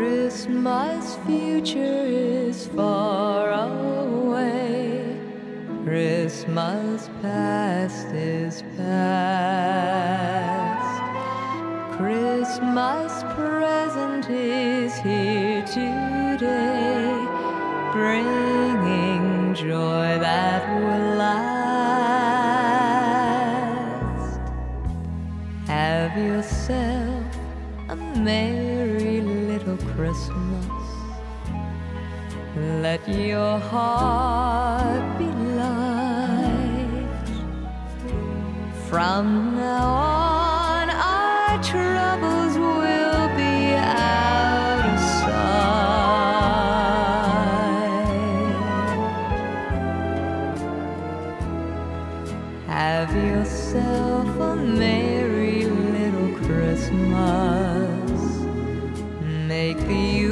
Christmas future is far away. Christmas past is past. Christmas present is here today, bringing joy that will last. Have yourself a merry little Christmas. Let your heart be light. From now on, our troubles will be out of sight. Have yourself a merry little Christmas. Make the